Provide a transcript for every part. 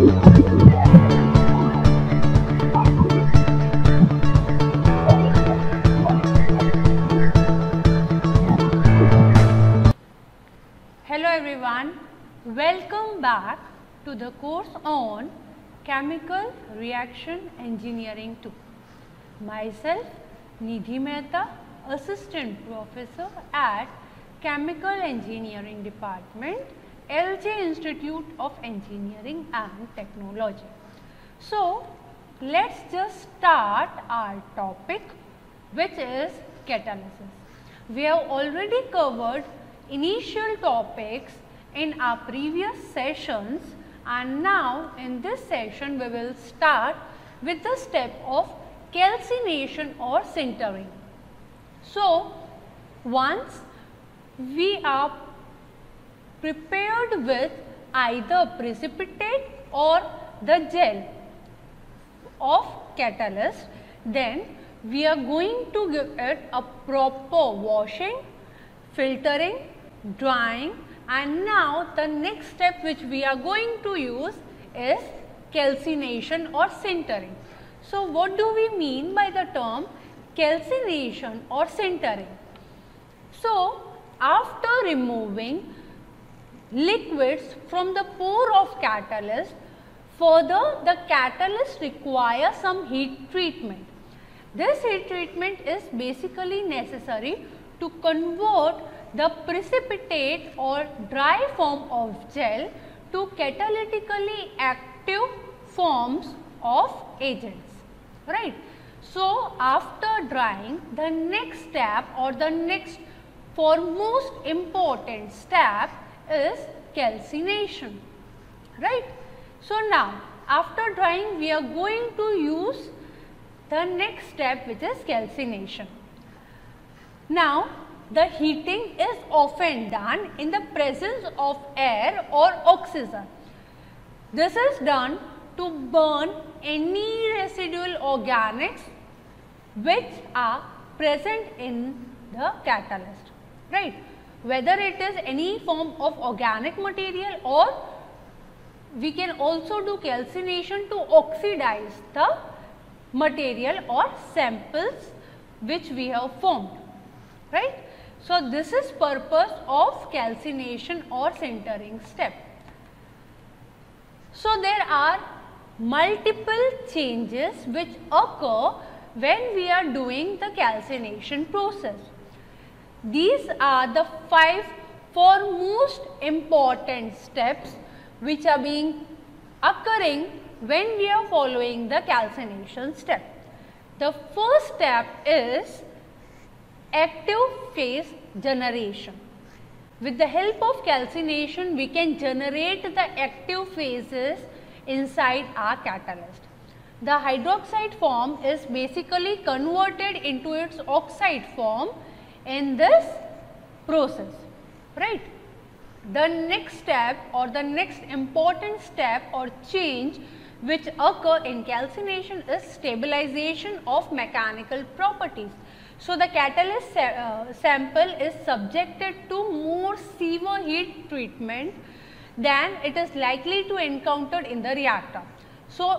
Hello everyone, welcome back to the course on Chemical Reaction Engineering 2. Myself Nidhi Mehta, Assistant Professor at Chemical Engineering Department, LJ Institute of Engineering and Technology. So, let's just start our topic, which is catalysis. We have already covered initial topics in our previous sessions, and now in this session we will start with the step of calcination or sintering. So, once we are prepared with either precipitate or the gel of catalyst, then we are going to give it a proper washing, filtering, drying, and now the next step which we are going to use is calcination or sintering. So, what do we mean by the term calcination or sintering? So, after removing liquids from the pore of catalyst, further the catalyst requires some heat treatment. This heat treatment is basically necessary to convert the precipitate or dry form of gel to catalytically active forms of agents, right. So, after drying, the next step or the next foremost important step is calcination, right. So, now after drying we are going to use the next step, which is calcination. Now, the heating is often done in the presence of air or oxygen. This is done to burn any residual organics which are present in the catalyst, right. Whether it is any form of organic material, or we can also do calcination to oxidize the material or samples which we have formed, right. So, this is purpose of calcination or sintering step. So, there are multiple changes which occur when we are doing the calcination process. These are the 5 foremost important steps which are occurring when we are following the calcination step. The first step is active phase generation. With the help of calcination, we can generate the active phases inside our catalyst. The hydroxide form is basically converted into its oxide form in this process, right. The next step or the next important step or change which occur in calcination is stabilization of mechanical properties. So, the catalyst sample is subjected to more severe heat treatment than it is likely to encounter in the reactor. So,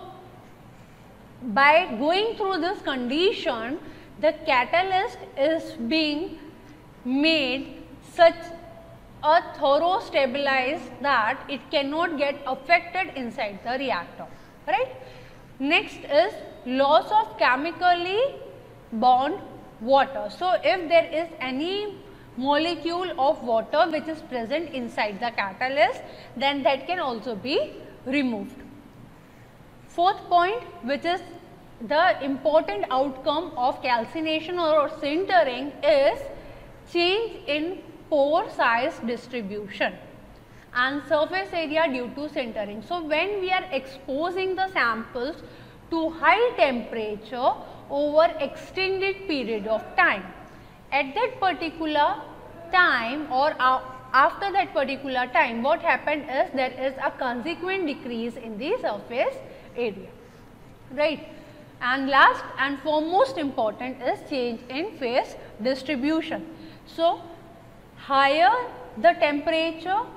by going through this condition, the catalyst is being made such a thorough stabilized that it cannot get affected inside the reactor, right. Next is loss of chemically bound water. So, if there is any molecule of water which is present inside the catalyst, then that can also be removed. Fourth point, which is the important outcome of calcination or sintering, is change in pore size distribution and surface area due to sintering. So, when we are exposing the samples to high temperature over extended period of time, at that particular time or after that particular time, what happened is there is a consequent decrease in the surface area, right. And last and foremost important is change in phase distribution. So, higher the temperature,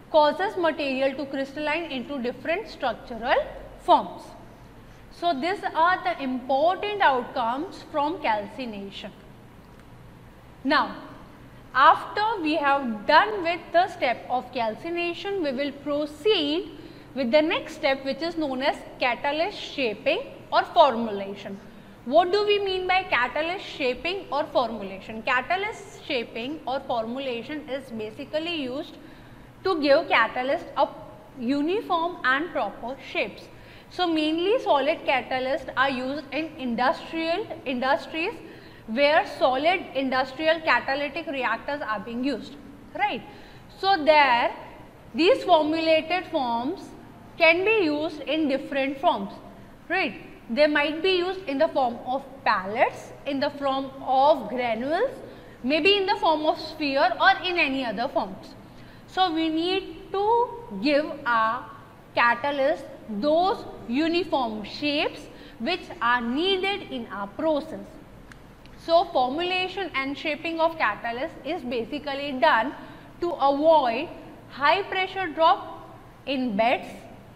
causes material to crystalline into different structural forms. So, these are the important outcomes from calcination. Now, after we have done with the step of calcination, we will proceed with the next step, which is known as catalyst shaping or formulation. What do we mean by catalyst shaping or formulation? Catalyst shaping or formulation is basically used to give catalyst a uniform and proper shapes. So, mainly solid catalysts are used in industries where solid industrial catalytic reactors are being used, right. So, there these formulated forms can be used in different forms, right. They might be used in the form of pellets, in the form of granules, maybe in the form of sphere or in any other forms. So, we need to give a catalyst those uniform shapes which are needed in our process. So, formulation and shaping of catalyst is basically done to avoid high pressure drop in beds.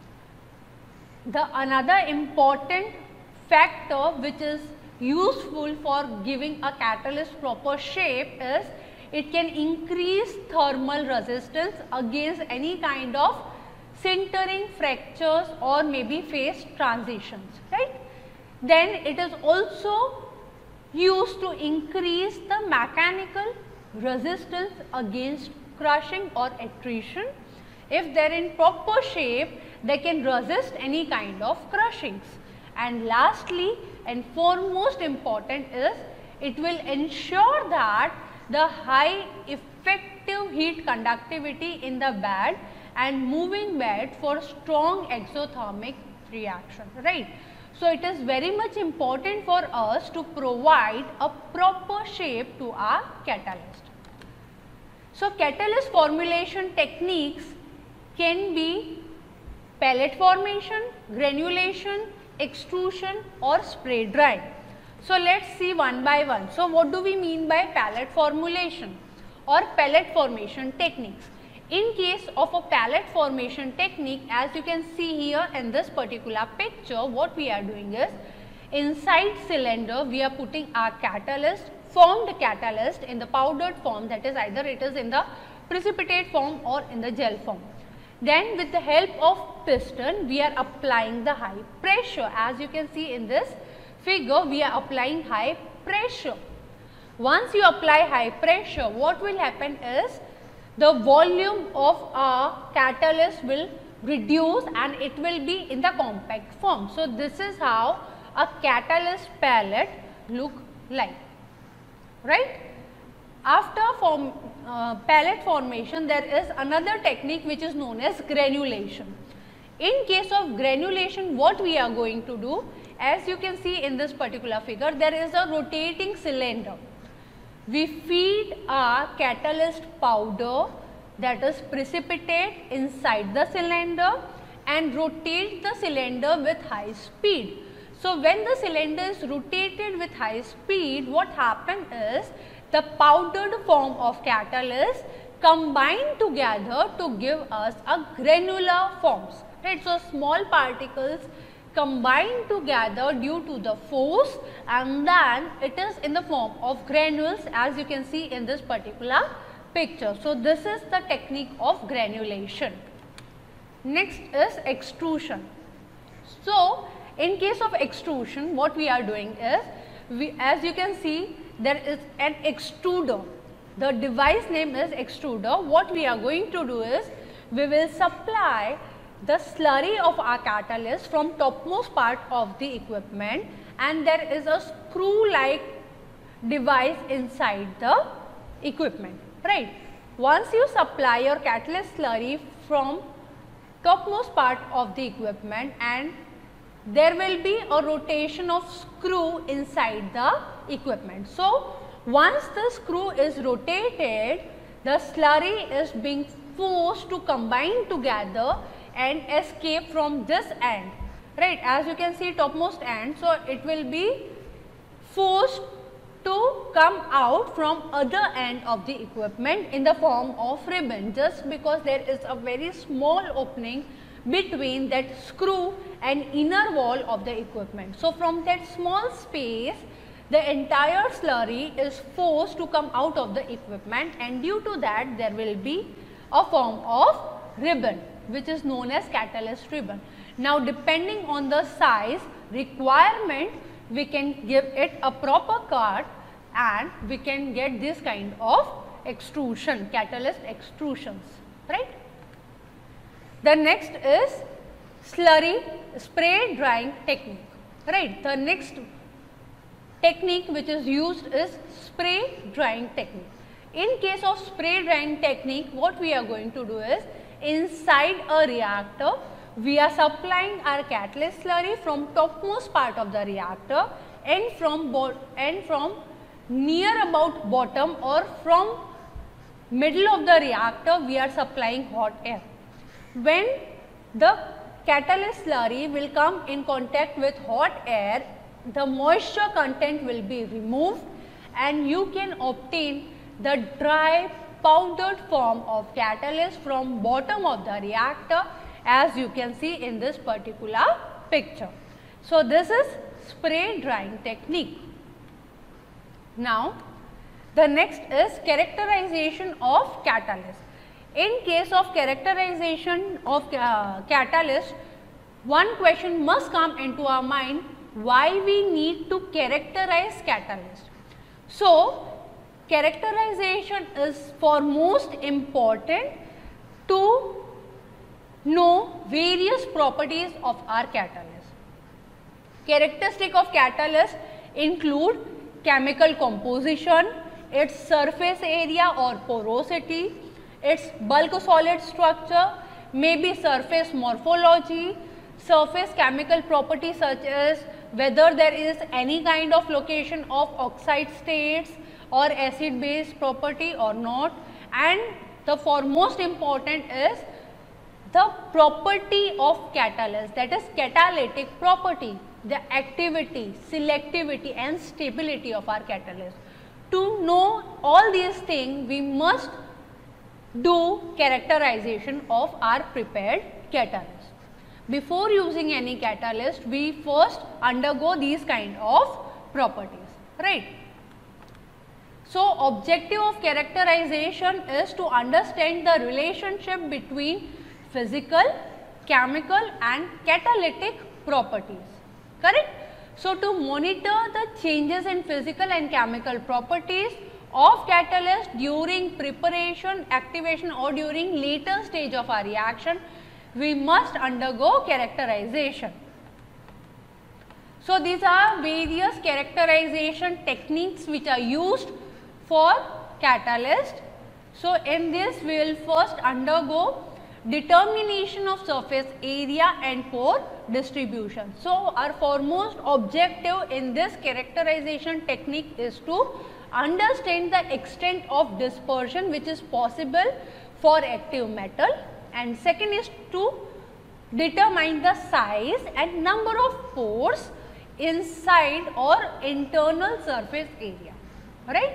Another important factor which is useful for giving a catalyst proper shape is it can increase thermal resistance against any kind of sintering, fractures or maybe phase transitions, right. Then it is also used to increase the mechanical resistance against crushing or attrition. If they are in proper shape, they can resist any kind of crushings. And lastly and foremost important is it will ensure that the high effective heat conductivity in the bed and moving bed for strong exothermic reaction, right. So, it is very much important for us to provide a proper shape to our catalyst. So, catalyst formulation techniques can be pellet formation, granulation, extrusion or spray drying. So, let us see one by one. So, what do we mean by pellet formulation or pellet formation techniques? In case of a pellet formation technique, as you can see here in this particular picture, what we are doing is inside cylinder we are putting our catalyst, formed catalyst in the powdered form, that is either it is in the precipitate form or in the gel form. Then with the help of piston we are applying the high pressure. As you can see in this figure, we are applying high pressure. Once you apply high pressure, what will happen is the volume of a catalyst will reduce and it will be in the compact form. So, this is how a catalyst pellet look like, right. After pellet formation, there is another technique which is known as granulation. In case of granulation, what we are going to do, as you can see in this particular figure, there is a rotating cylinder. We feed our catalyst powder, that is precipitate, inside the cylinder and rotate the cylinder with high speed. So, when the cylinder is rotated with high speed, what happens is the powdered form of catalyst combine together to give us a granular forms, right. So, small particles combine together due to the force and then it is in the form of granules, as you can see in this particular picture. So, this is the technique of granulation. Next is extrusion. So, in case of extrusion, what we are doing is, as you can see, there is an extruder. The device name is extruder. What we are going to do is, we will supply the slurry of our catalyst from topmost part of the equipment and there is a screw like device inside the equipment, right. Once you supply your catalyst slurry from topmost part of the equipment and there will be a rotation of screw inside the equipment. So, once the screw is rotated, the slurry is being forced to combine together and escape from this end, right. As you can see topmost end, so it will be forced to come out from other end of the equipment in the form of ribbon, just because there is a very small opening between that screw and inner wall of the equipment. So, from that small space the entire slurry is forced to come out of the equipment, and due to that there will be a form of ribbon which is known as catalyst ribbon. Now, depending on the size requirement, we can give it a proper cut and we can get this kind of extrusion, catalyst extrusions, right. The next is slurry spray drying technique, right. The next technique which is used is spray drying technique. In case of spray drying technique, what we are going to do is, inside a reactor we are supplying our catalyst slurry from topmost part of the reactor and from near about bottom or from middle of the reactor we are supplying hot air. When the catalyst slurry will come in contact with hot air, the moisture content will be removed and you can obtain the dry powdered form of catalyst from bottom of the reactor, as you can see in this particular picture. So, this is spray drying technique. Now, the next is characterization of catalyst. In case of characterization of catalyst, one question must come into our mind: why we need to characterize catalyst? So, characterization is for most important to know various properties of our catalyst. Characteristic of catalyst include chemical composition, its surface area or porosity, its bulk solid structure, maybe surface morphology, surface chemical properties such as whether there is any kind of location of oxide states or acid base property or not, and the foremost important is the property of catalyst, that is catalytic property, the activity, selectivity and stability of our catalyst. To know all these things, we must do characterization of our prepared catalyst. Before using any catalyst, we first undergo these kind of properties, right. So, objective of characterization is to understand the relationship between physical, chemical and catalytic properties, correct. So, to monitor the changes in physical and chemical properties of catalyst during preparation, activation or during later stage of our reaction, we must undergo characterization. So, these are various characterization techniques which are used for catalyst. So, in this we will first undergo determination of surface area and pore distribution. So, our foremost objective in this characterization technique is to understand the extent of dispersion which is possible for active metal, and second is to determine the size and number of pores inside or internal surface area, right.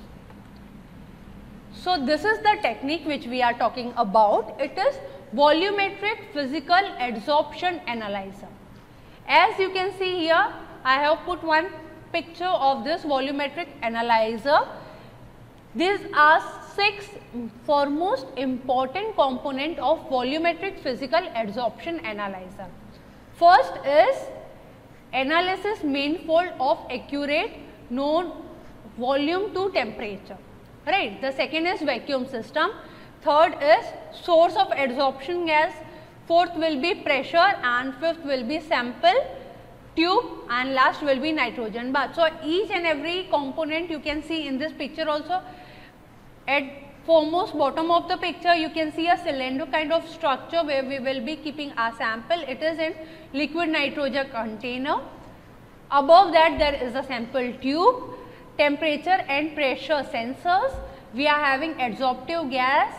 So, this is the technique which we are talking about. It is volumetric physical adsorption analyzer. As you can see here, I have put one picture of this volumetric analyzer. These are 6 foremost important component of volumetric physical adsorption analyzer. First is analysis manifold of accurate known volume to temperature, right. The second is vacuum system, third is source of adsorption gas, fourth will be pressure and fifth will be sample tube and last will be nitrogen bath. So, each and every component you can see in this picture also. At foremost bottom of the picture you can see a cylinder kind of structure where we will be keeping our sample. It is in liquid nitrogen container. Above that there is a sample tube, temperature and pressure sensors. We are having adsorptive gas,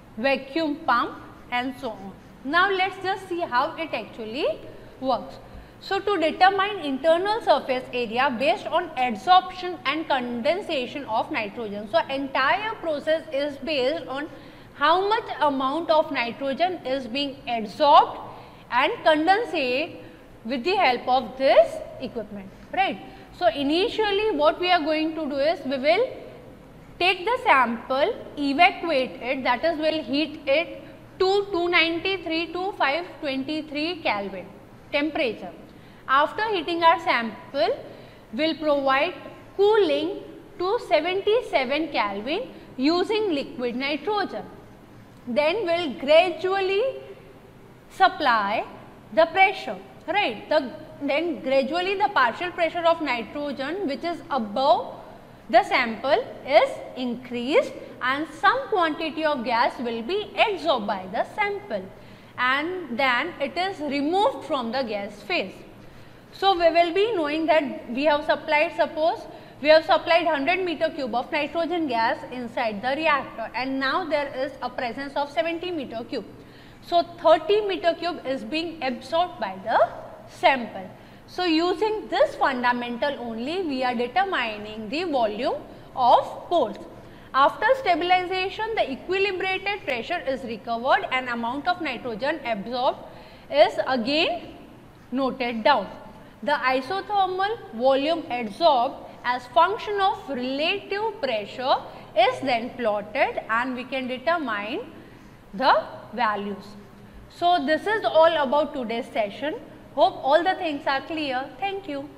vacuum pump and so on. Now, let us just see how it actually works. So, to determine internal surface area based on adsorption and condensation of nitrogen. So, entire process is based on how much amount of nitrogen is being adsorbed and condensate with the help of this equipment, right. So, initially what we are going to do is we will take the sample, evacuate it, that is we will heat it to 293 to 523 Kelvin temperature. After heating our sample, we will provide cooling to 77 Kelvin using liquid nitrogen. Then we will gradually supply the pressure, right. Then gradually the partial pressure of nitrogen which is above the sample is increased and some quantity of gas will be adsorbed by the sample and then it is removed from the gas phase. So, we will be knowing that we have supplied, suppose we have supplied 100 meter cube of nitrogen gas inside the reactor and now there is a presence of 70 meter cube. So, 30 meter cube is being absorbed by the sample. So, using this fundamental only we are determining the volume of pores. After stabilization, the equilibrated pressure is recovered and amount of nitrogen absorbed is again noted down. The isothermal volume adsorbed as function of relative pressure is then plotted and we can determine the values. So, this is all about today's session. Hope all the things are clear. Thank you.